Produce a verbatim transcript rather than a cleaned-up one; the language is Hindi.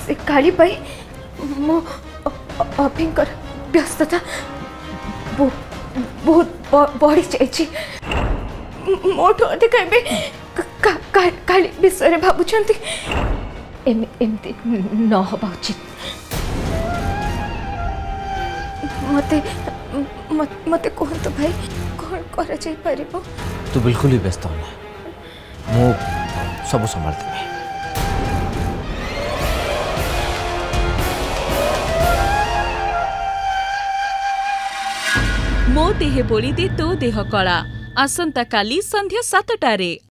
से काली पाई मो अभिंकर व्यस्तता बहुत बढ़ी जाइए मोठू अधिक काली विषय भावुंट एमती न हवा उचित मते मते कहतु भाई कौन करा जाई परिबो। तू बिल्कुल ही व्यस्त होना मु सब संभाल देबे। मो देहे बोली दे तो देह कला आसंता काली संध्या सातटारे।